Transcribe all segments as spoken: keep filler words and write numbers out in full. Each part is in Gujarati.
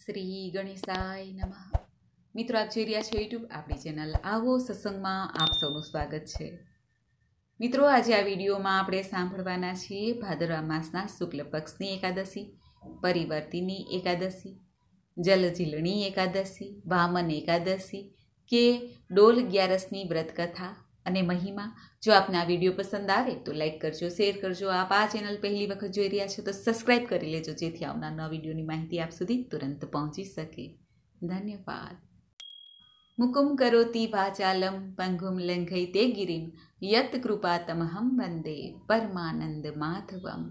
શ્રી ગણેશાય નમઃ। મિત્રો, આપ જોઈ રહ્યા છો યુટ્યુબ આપણી ચેનલ આવો સત્સંગમાં આપ સૌનું સ્વાગત છે। મિત્રો, આજે આ વિડીયોમાં આપણે સાંભળવાના છીએ ભાદરવા માસના શુક્લ પક્ષની એકાદશી, પરિવર્તિની એકાદશી, જલઝીલણી એકાદશી, વામન એકાદશી કે ડોલ અગિયારસની વ્રત કથા અને મહિમા। જો આપને આ વિડીયો પસંદ આવે તો લાઈક કરજો, શેર કરજો। આપ આ ચેનલ પહેલી વખત જોઈ રહ્યા છો તો સબસ્ક્રાઈબ કરી લેજો, જેથી આવનાર નવા વિડીયોની માહિતી આપ સુધી તુરંત પહોંચી શકે। ધન્યવાદ। મુકુમ કરોતિ વાચાલમ પંગુમ લંઘયતે ગિરિમ યત કૃપા તમહમ વંદે પરમાનંદ માધવમ।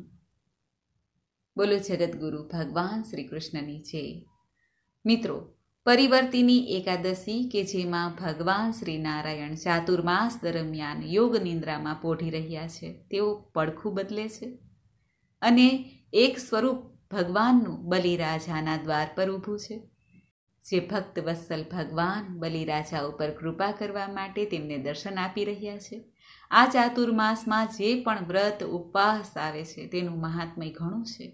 બોલો જગતગુરુ ભગવાન શ્રી કૃષ્ણની જય। મિત્રો, પરિવર્તિની એકાદશી કે જેમાં ભગવાન શ્રી નારાયણ ચાતુર્માસ દરમિયાન યોગ નિંદ્રામાં પોઢી રહ્યા છે, તેઓ પડખું બદલે છે અને એક સ્વરૂપ ભગવાનનું બલિરાજાના દ્વાર પર ઊભું છે। જે ભક્ત વત્સલ ભગવાન બલિરાજા ઉપર કૃપા કરવા માટે તેમને દર્શન આપી રહ્યા છે। આ ચાતુર્માસમાં જે પણ વ્રત ઉપવાસ આવે છે તેનું મહાત્મય ઘણું છે।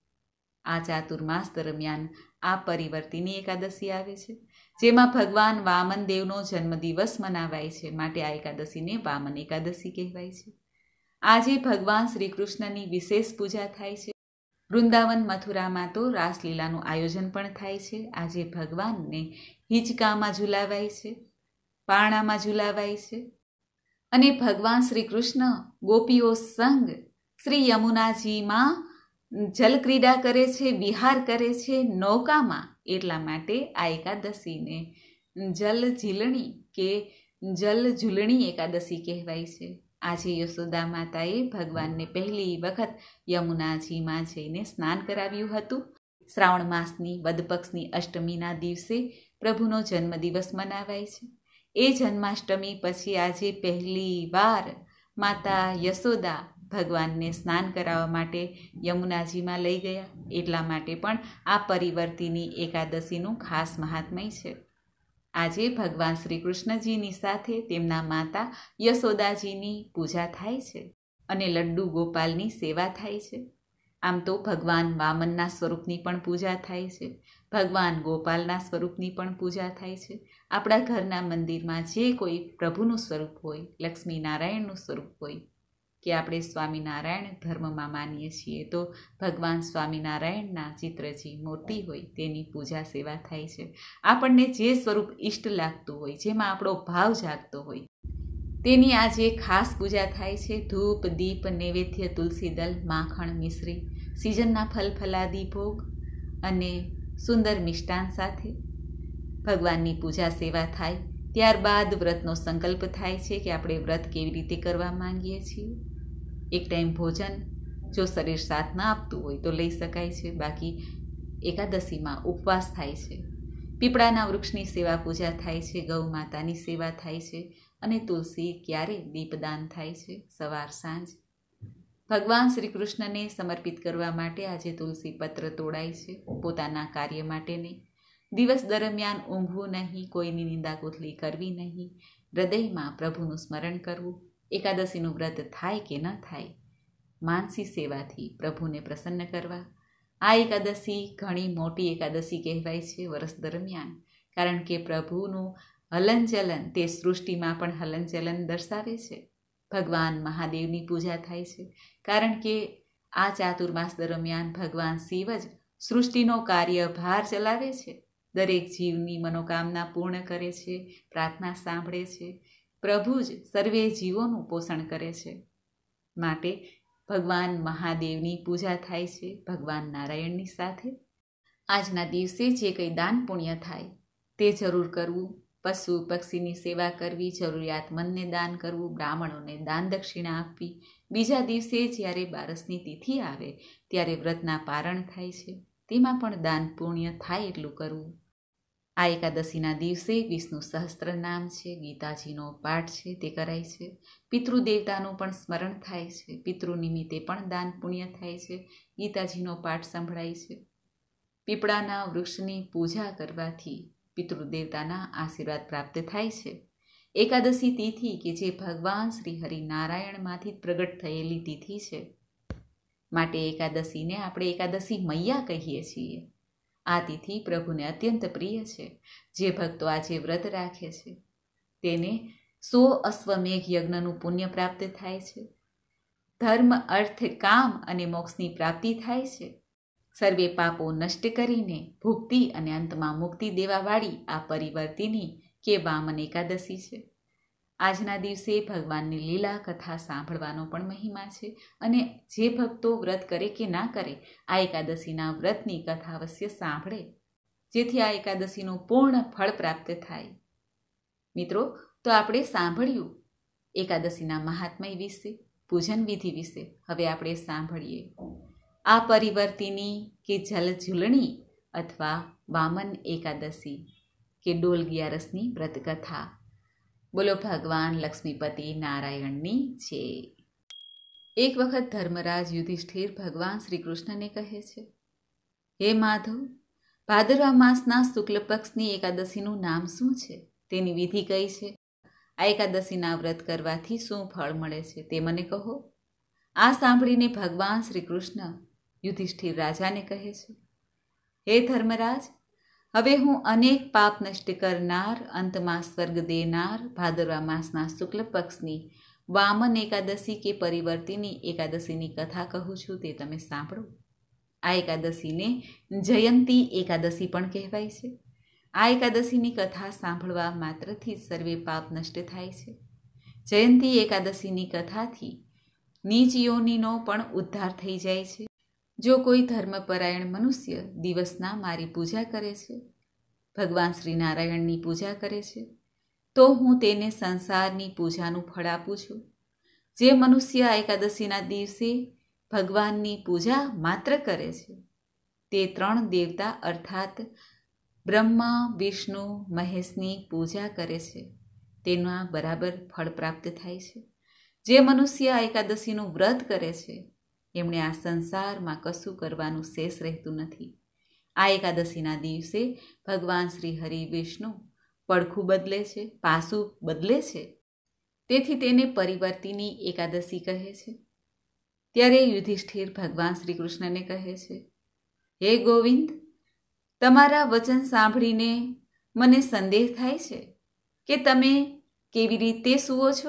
આ ચાતુર્માસ દરમિયાન આ પરિવર્તિની એકાદશી આવે છે, જેમાં ભગવાન વામન દેવનો જન્મદિવસ મનાવાય છે, માટે આ એકાદશીને વામન એકાદશી કહેવાય છે। આજે ભગવાન શ્રી કૃષ્ણની વિશેષ પૂજા થાય છે। વૃંદાવન મથુરામાં તો રાસલીલાનું આયોજન પણ થાય છે। આજે ભગવાનને હિંચકામાં ઝુલાવાય છે, પારણામાં ઝુલાવાય છે અને ભગવાન શ્રી કૃષ્ણ ગોપીઓ સંગ શ્રી યમુનાજીમાં જલક્રીડા કરે છે, વિહાર કરે છે નૌકામાં। એટલા માટે આ એકાદશીને જલઝીલણી કે જલઝૂલણી એકાદશી કહેવાય છે। આજે યશોદા માતાએ ભગવાનને પહેલી વખત યમુનાજીમાં જઈને સ્નાન કરાવ્યું હતું। શ્રાવણ માસની વદ પક્ષની અષ્ટમીના દિવસે પ્રભુનો જન્મદિવસ મનાવાય છે। એ જન્માષ્ટમી પછી આજે પહેલી વાર માતા યશોદા ભગવાનને સ્નાન કરાવવા માટે યમુનાજીમાં લઈ ગયા। એટલા માટે પણ આ પરિવર્તિની એકાદશીનું ખાસ મહાત્મય છે। આજે ભગવાન શ્રી કૃષ્ણજીની સાથે તેમના માતા યશોદાજીની પૂજા થાય છે અને લડ્ડુ ગોપાલની સેવા થાય છે। આમ તો ભગવાન વામનના સ્વરૂપની પણ પૂજા થાય છે, ભગવાન ગોપાલના સ્વરૂપની પણ પૂજા થાય છે। આપણા ઘરના મંદિરમાં જે કોઈ પ્રભુનું સ્વરૂપ હોય, લક્ષ્મી નારાયણનું સ્વરૂપ હોય કે આપણે સ્વામિનારાયણ ધર્મમાં માનીએ છીએ તો ભગવાન સ્વામિનારાયણના ચિત્રજી મૂર્તિ હોય તેની પૂજા સેવા થાય છે। આપણને જે સ્વરૂપ ઈષ્ટ લાગતું હોય, જેમાં આપણો ભાવ જાગતો હોય, તેની આજે ખાસ પૂજા થાય છે। ધૂપ દીપ નૈવેદ્ય તુલસીદલ માખણ મિશ્રી સિઝનના ફલ ફલાદી ભોગ અને સુંદર મિષ્ટાન સાથે ભગવાનની પૂજા સેવા થાય। ત્યારબાદ વ્રતનો સંકલ્પ થાય છે કે આપણે વ્રત કેવી રીતે કરવા માંગીએ છીએ। એક ટાઈમ ભોજન જો શરીર સાથ ના આપતું હોય તો લઈ શકાય છે, બાકી એકાદશીમાં ઉપવાસ થાય છે। પીપળાના વૃક્ષની સેવા પૂજા થાય છે, ગૌ માતાની સેવા થાય છે અને તુલસી ક્યારે દીપદાન થાય છે, સવાર સાંજ। ભગવાન શ્રી કૃષ્ણને સમર્પિત કરવા માટે આજે તુલસી પત્ર તોડાય છે, પોતાના કાર્ય માટે નહીં। દિવસ દરમિયાન ઊંઘવું નહીં, કોઈની નિંદા કુથલી કરવી નહીં, હૃદયમાં પ્રભુનું સ્મરણ કરવું। એકાદશીનું વ્રત થાય કે ન થાય, માનસી સેવાથી પ્રભુને પ્રસન્ન કરવા। આ એકાદશી ઘણી મોટી એકાદશી કહેવાય છે વર્ષ દરમિયાન, કારણ કે પ્રભુનું હલનચલન તે સૃષ્ટિમાં પણ હલનચલન દર્શાવે છે। ભગવાન મહાદેવની પૂજા થાય છે, કારણ કે આ ચાતુર્માસ દરમિયાન ભગવાન શિવ જ સૃષ્ટિનો કાર્યભાર ચલાવે છે, દરેક જીવની મનોકામના પૂર્ણ કરે છે, પ્રાર્થના સાંભળે છે। પ્રભુ જ સર્વે જીવોનું પોષણ કરે છે, માટે ભગવાન મહાદેવની પૂજા થાય છે ભગવાન નારાયણની સાથે। આજના દિવસે જે કંઈ દાન પુણ્ય થાય તે જરૂર કરવું। પશુ પક્ષીની સેવા કરવી, જરૂરિયાતમંદને દાન કરવું, બ્રાહ્મણોને દાન દક્ષિણા આપવી। બીજા દિવસે જ્યારે બારસની તિથિ આવે ત્યારે વ્રતના પારણ થાય છે, તેમાં પણ દાન પુણ્ય થાય એટલું કરવું। આ એકાદશીના દિવસે વિષ્ણુ સહસ્ત્ર નામ છે, ગીતાજીનો પાઠ છે તે કરાય છે, પિતૃદેવતાનું પણ સ્મરણ થાય છે, પિતૃ નિમિત્તે પણ દાન પુણ્ય થાય છે, ગીતાજીનો પાઠ સંભળાય છે। પીપળાના વૃક્ષની પૂજા કરવાથી પિતૃદેવતાના આશીર્વાદ પ્રાપ્ત થાય છે। એકાદશી તિથિ કે જે ભગવાન શ્રી હરિનારાયણમાંથી પ્રગટ થયેલી તિથિ છે, માટે એકાદશીને આપણે એકાદશી મૈયા કહીએ છીએ। આ તિથિ પ્રભુને અત્યંત પ્રિય છે. જે ભક્તો આજે વ્રત રાખે છે તેને સો અશ્વમેઘ યજ્ઞનું પુણ્ય પ્રાપ્ત થાય છે. ધર્મ, અર્થ, કામ અને મોક્ષની પ્રાપ્તિ થાય છે. સર્વે પાપો નષ્ટ કરીને ભુક્તિ અને અંતમાં મુક્તિ દેવાવાળી આ પરિવર્તિની કે વામન એકાદશી છે. આજના દિવસે ભગવાનની લીલા કથા સાંભળવાનો પણ મહિમા છે અને જે ભક્તો વ્રત કરે કે ના કરે આ એકાદશીના વ્રતની કથા અવશ્ય સાંભળે, જેથી આ એકાદશીનું પૂર્ણ ફળ પ્રાપ્ત થાય. મિત્રો, તો આપણે સાંભળ્યું એકાદશીના મહાત્મય વિશે, પૂજન વિધિ વિશે. હવે આપણે સાંભળીએ આ પરિવર્તિની કે જલ ઝૂલણી અથવા વામન એકાદશી કે ડોલ અગિયારસની વ્રતકથા. બોલો ભગવાન લક્ષ્મીપતિ નારાયણની જય. એક વખત ધર્મરાજ યુધિષ્ઠિર ભગવાન શ્રી કૃષ્ણને કહે છે, હે માધવ, ભાદરવા માસના શુક્લ પક્ષની એકાદશીનું નામ શું છે? તેની વિધિ કઈ છે? આ એકાદશીના વ્રત કરવાથી શું ફળ મળે છે તે મને કહો. આ સાંભળીને ભગવાન શ્રી કૃષ્ણ યુધિષ્ઠિર રાજાને કહે છે, હે ધર્મરાજ, હવે હું અનેક પાપ નષ્ટ કરનાર, અંતમાં સ્વર્ગ દેનાર ભાદરવા માસના શુક્લ પક્ષની વામન એકાદશી કે પરિવર્તિની એકાદશીની કથા કહું છું, તે તમે સાંભળો. આ એકાદશીને જયંતી એકાદશી પણ કહેવાય છે. આ એકાદશીની કથા સાંભળવા માત્રથી જ સર્વે પાપ નષ્ટ થાય છે. જયંતી એકાદશીની કથાથી નીચ યોનિનો પણ ઉદ્ધાર થઈ જાય છે. જો કોઈ ધર્મપરાયણ મનુષ્ય દિવસના મારી પૂજા કરે છે, ભગવાન શ્રી નારાયણની પૂજા કરે છે, તો હું તેને સંસારની પૂજાનું ફળ આપું છું. જે મનુષ્ય આ એકાદશીના દિવસે ભગવાનની પૂજા માત્ર કરે છે તે ત્રણ દેવતા અર્થાત બ્રહ્મા, વિષ્ણુ, મહેશની પૂજા કરે છે, તેના બરાબર ફળ પ્રાપ્ત થાય છે. જે મનુષ્ય આ એકાદશીનું વ્રત કરે છે એમણે આ સંસારમાં કશું કરવાનું શેષ રહેતું નથી. આ એકાદશીના દિવસે ભગવાન શ્રી હરિ વિષ્ણુ પડખું બદલે છે, પાસું બદલે છે, તેથી તેને પરિવર્તિની એકાદશી કહે છે. ત્યારે યુધિષ્ઠિર ભગવાન શ્રી કૃષ્ણને કહે છે, હે ગોવિંદ, તમારા વચન સાંભળીને મને સંદેહ થાય છે કે તમે કેવી રીતે સૂવો છો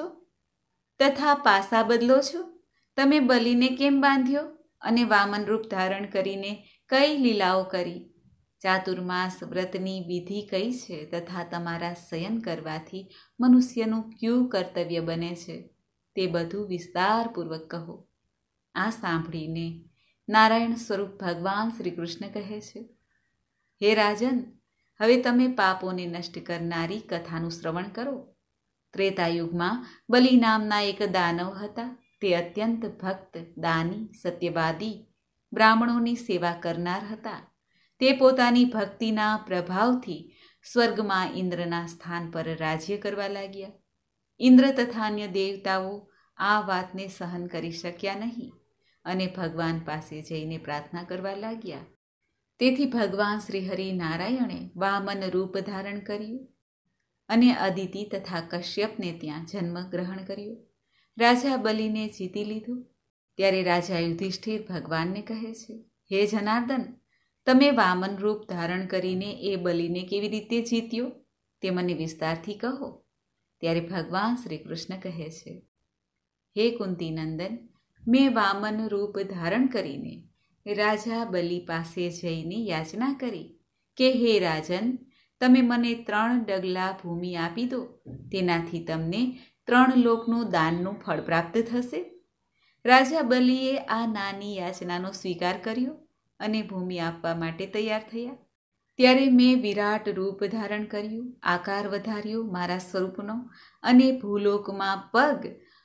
તથા પાસા બદલો છો. તમે બલિને કેમ બાંધ્યો અને વામન રૂપ ધારણ કરીને કઈ લીલાઓ કરી? ચાતુર્માસ વ્રતની વિધિ કઈ છે તથા તમારા શયન કરવાથી મનુષ્યનું ક્યું કર્તવ્ય બને છે તે બધું વિસ્તારપૂર્વક કહો. આ સાંભળીને નારાયણ સ્વરૂપ ભગવાન શ્રી કૃષ્ણ કહે છે, હે રાજન, હવે તમે પાપોને નષ્ટ કરનારી કથાનું શ્રવણ કરો. ત્રેતાયુગમાં બલિ નામના એક દાનવ હતા. તે અત્યંત ભક્ત, દાની, સત્યવાદી, બ્રાહ્મણોની સેવા કરનાર હતા. તે પોતાની ભક્તિના પ્રભાવથી સ્વર્ગમાં ઇન્દ્રના સ્થાન પર રાજ્ય કરવા લાગ્યા. ઇન્દ્ર તથા અન્ય દેવતાઓ આ વાતને સહન કરી શક્યા નહીં અને ભગવાન પાસે જઈને પ્રાર્થના કરવા લાગ્યા. તેથી ભગવાન શ્રી હરિ નારાયણે વામન રૂપ ધારણ કર્યું અને અદિતિ તથા કશ્યપને ત્યાં જન્મ ગ્રહણ કર્યો. રાજા બલિને જીતી લીધું. ત્યારે રાજા યુધિષ્ઠિર ભગવાનને કહે છે, હે જનાર્દન, તમે વામન રૂપ ધારણ કરીને એ બલિને કેવી રીતે જીત્યો તે મને વિસ્તારથી કહો. ત્યારે ભગવાન શ્રી કૃષ્ણ કહે છે, હે કુંતીનંદન, મેં વામન રૂપ ધારણ કરીને રાજા બલિ પાસે જઈને યાચના કરી કે હે રાજન, તમે મને ત્રણ ડગલા ભૂમિ આપી દો, તેનાથી તમને ત્રણ લોકનું દાનનું ફળ પ્રાપ્ત થશે. રાજા બલિએ આ નાની યાચનાનો સ્વીકાર કર્યો અને ભૂમિ આપવા માટે તૈયાર થયા. ત્યારે મેં વિરાટ રૂપ ધારણ કર્યું, આકાર વધાર્યો મારા સ્વરૂપનો અને ભૂલોકમાં પગ,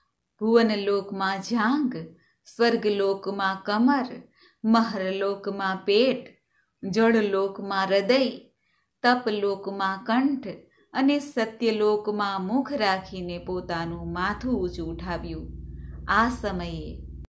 ભુવનલોકમાં જાંઘ, સ્વર્ગલોકમાં કમર, મહરલોકમાં પેટ, જળલોકમાં હૃદય, તપલોકમાં કંઠ અને સત્યલોકમાં મુખ રાખીને પોતાનું માથું ઊંચું ઉઠાવ્યું. આ સમયે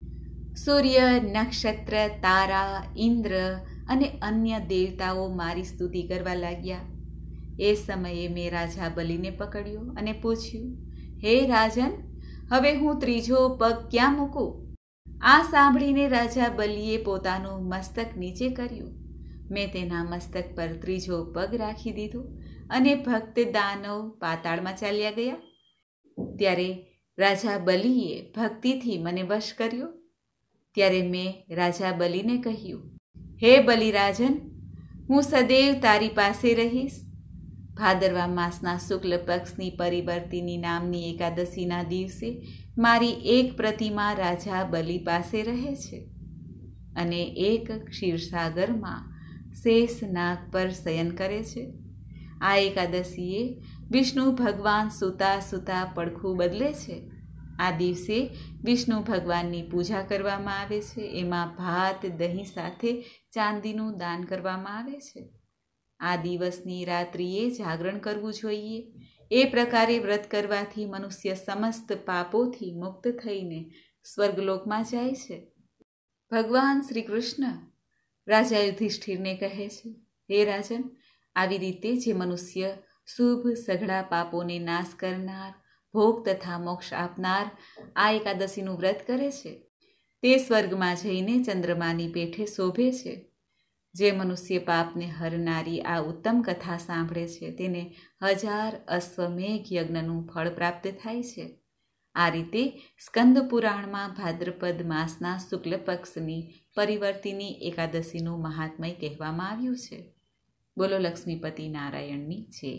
સૂર્ય, નક્ષત્ર, તારા, ઇન્દ્ર અને અન્ય દેવતાઓ મારી સ્તુતિ કરવા લાગ્યા. એ સમયે મેં રાજા બલિને પકડ્યો અને પૂછ્યું, હે રાજન, હવે હું ત્રીજો પગ ક્યાં મૂકું? આ સાંભળીને રાજા બલિએ પોતાનું મસ્તક નીચે કર્યું, મેં તેના મસ્તક પર ત્રીજો પગ રાખી દીધો અને ભક્ત દાનવ પાતાળમાં ચાલ્યા ગયા. ત્યારે રાજા બલિએ ભક્તિથી મને વશ કર્યો. ત્યારે મેં રાજા બલિને કહ્યું, હે બલિરાજન, હું સદૈવ તારી પાસે રહીશ. ભાદરવા માસના શુક્લ પક્ષની પરિવર્તિની નામની એકાદશીના દિવસે મારી એક પ્રતિમા રાજા બલિ પાસે રહે છે અને એક ક્ષીરસાગરમાં શેષ નાગ પર શયન કરે છે. આ એકાદશીએ વિષ્ણુ ભગવાન સૂતા સૂતા પડખું બદલે છે. આ દિવસે વિષ્ણુ ભગવાનની પૂજા કરવામાં આવે છે. એમાં ભાત દહીં સાથે ચાંદીનું દાન કરવામાં આવે છે. આ દિવસની રાત્રિએ જાગરણ કરવું જોઈએ. એ પ્રકારે વ્રત કરવાથી મનુષ્ય સમસ્ત પાપોથી મુક્ત થઈને સ્વર્ગલોકમાં જાય છે. ભગવાન શ્રી કૃષ્ણ રાજા યુધિષ્ઠિરને કહે છે, હે રાજન, આવી રીતે જે મનુષ્ય શુભ સઘળા પાપોને નાશ કરનાર, ભોગ તથા મોક્ષ આપનાર આ એકાદશીનું વ્રત કરે છે તે સ્વર્ગમાં જઈને ચંદ્રમાની પેઠે શોભે છે. જે મનુષ્ય પાપને હરનારી આ ઉત્તમ કથા સાંભળે છે તેને હજાર અશ્વમેઘ યજ્ઞનું ફળ પ્રાપ્ત થાય છે. આ રીતે સ્કંદ પુરાણમાં ભાદ્રપદ માસના શુક્લ પક્ષની પરિવર્તિની એકાદશીનું મહાત્મય કહેવામાં આવ્યું છે. બોલો લક્ષ્મીપતિ નારાયણની જય.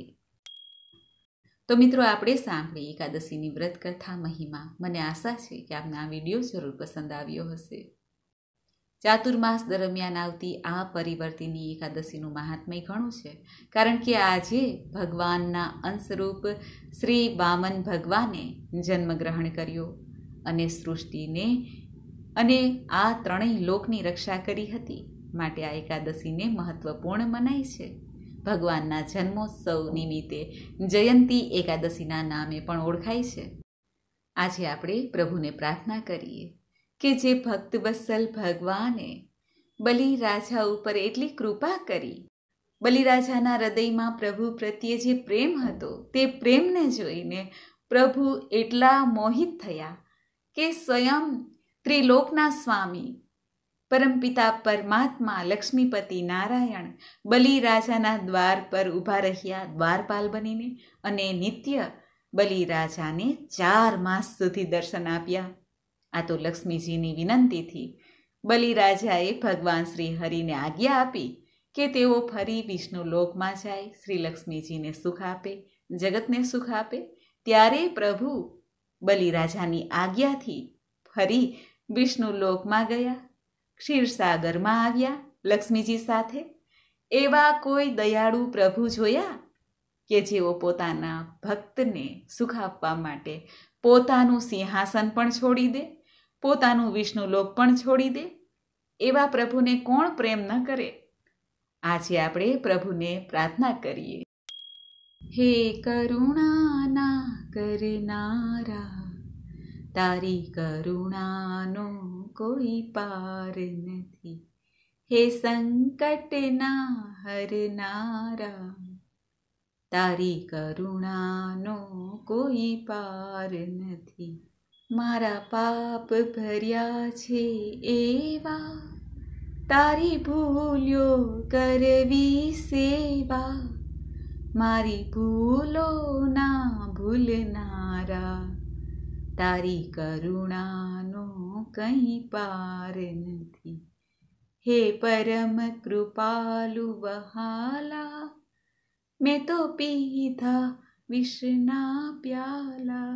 તો મિત્રો, આપણે સાંભળી એકાદશીની વ્રત કથા મહિમા. મને આશા છે કે આપને આ વિડીયો જરૂર પસંદ આવ્યો હશે. ચાતુર્માસ દરમિયાન આવતી આ પરિવર્તિની એકાદશીનું મહાત્મય ઘણું છે, કારણ કે આજે ભગવાનના અંશરૂપ શ્રી વામન ભગવાને જન્મ ગ્રહણ કર્યો અને સૃષ્ટિને અને આ ત્રણેય લોકની રક્ષા કરી હતી. માટે આ એકાદશીને મહત્વપૂર્ણ મનાય છે. ભગવાનના જન્મોત્સવ નિમિત્તે જયંતી એકાદશીના નામે પણ ઓળખાય છે. આજે આપણે પ્રભુને પ્રાર્થના કરીએ કે જે ભક્તવત્સલ ભગવાને બલિરાજા ઉપર એટલી કૃપા કરી, બલિરાજાના હૃદયમાં પ્રભુ પ્રત્યે જે પ્રેમ હતો તે પ્રેમને જોઈને પ્રભુ એટલા મોહિત થયા કે સ્વયં ત્રિલોકના સ્વામી પરમપિતા પરમાત્મા લક્ષ્મીપતિ નારાયણ બલિરાજાના દ્વાર પર ઊભા રહ્યા દ્વારપાલ બનીને અને નિત્ય બલિરાજાને ચાર માસ સુધી દર્શન આપ્યા. આ તો લક્ષ્મીજીની વિનંતીથી બલિરાજાએ ભગવાન શ્રી હરિને આજ્ઞા આપી કે તેઓ ફરી વિષ્ણુ લોકમાં જાય, શ્રી લક્ષ્મીજીને સુખ આપે, જગતને સુખ આપે. ત્યારે પ્રભુ બલિરાજાની આજ્ઞાથી ફરી વિષ્ણુ લોકમાં ગયા, ક્ષીરસાગરમાં આવ્યા લક્ષ્મીજી સાથે. એવા કોઈ દયાળુ પ્રભુ જોયા કે જેઓ પોતાના ભક્તને સુખ આપવા માટે પોતાનું સિંહાસન પણ છોડી દે, પોતાનું વિષ્ણુ લોક પણ છોડી દે? એવા પ્રભુને કોણ પ્રેમ ન કરે? આજે આપણે પ્રભુને પ્રાર્થના કરીએ. હે કરુણાના કરનારા, તારી કરુણાનો કોઈ પાર નથી. હે સંકટના હરનારા, તારી કરુણાનો કોઈ પાર નથી. મારા પાપ ભર્યા છે એવા, તારી ભૂલ્યો કરવી સેવા. મારી ભૂલો ના ભૂલનારા, તારી કરુણાનો કંઈ પાર નથી. હે પરમ કૃપાલુ વહાલા, મેં તો પીધા વિષના પ્યાલા.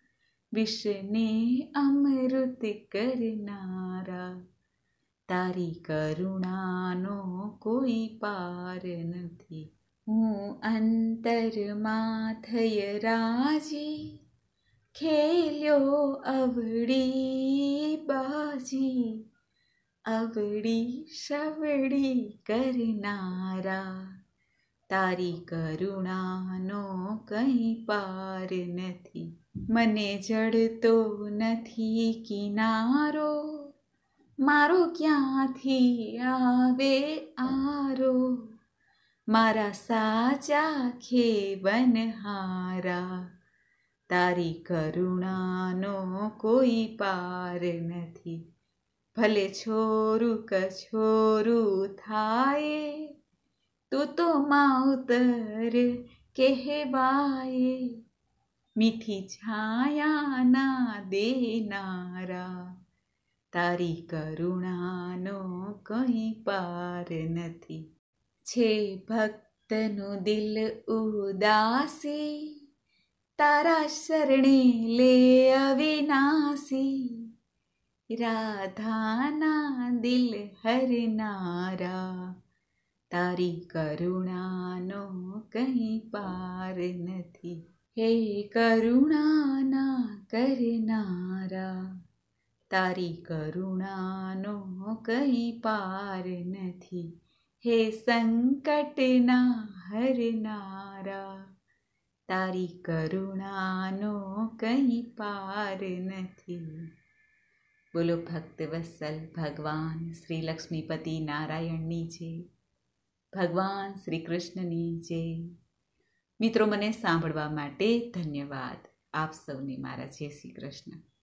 વિષને અમૃત કરનારા, તારી કરુણાનો કોઈ પાર નથી. હું અંતરમાં થઈ રાજી, ખેલ્યો અવળી બાજી. અવળી સવળી કરનારા, તારી કરુણાનો કંઈ પાર નથી. મને જડતો નથી કિનારો, મારો ક્યાંથી આવે આરો. મારા સાચા ખેવનહારા, તારી કરુણાનો કોઈ પાર નથી. ભલે છોરું કછોરું થાય, તું તો માવતર કહેવાય. મીઠી છાયાના દેનારા, તારી કરુણાનો કંઈ પાર નથી. છે ભક્તનું દિલ ઉદાસી, તારા શરણે લે અવિનાશી. રાધાના દિલ હરનારા, તારી કરુણાનો કંઈ પાર નથી. હે કરુણાના કરનારા, તારી કરુણાનો કંઈ પાર નથી. હે સંકટના હરનારા, તારી કરુણાનો કંઈ પાર નથી. બોલો ભક્ત વત્સલ ભગવાન શ્રી લક્ષ્મીપતિ નારાયણની જય, ભગવાન શ્રી કૃષ્ણની જય. મિત્રો, મને સાંભળવા માટે ધન્યવાદ. આપ સૌને મારા જય શ્રી કૃષ્ણ.